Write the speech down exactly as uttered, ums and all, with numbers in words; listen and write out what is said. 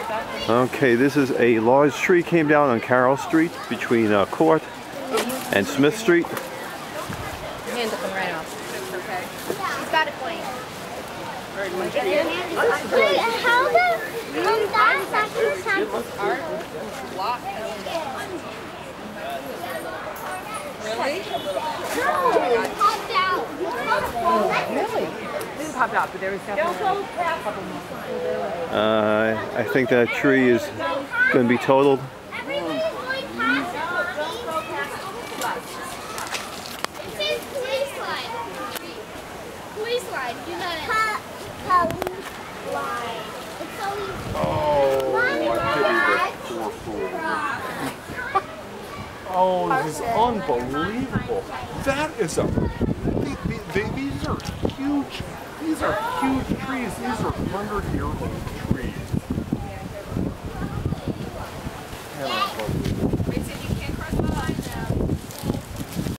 Okay, this is a large tree came down on Carroll Street between uh, Court and Smith Street. Your hand will come right off. Okay. He's got it playing. Wait, how the um, that second time? Really? No, it popped out. Really? It didn't pop out, but there was definitely a couple more. Uh, I think that tree is going to be totaled. Everybody's going past it. It says police slide. Police slide. Do that. Police slide. It's always. Oh, oh, this is unbelievable. That is a. They, they, these are huge. These are huge trees. These are hundred-year-old trees.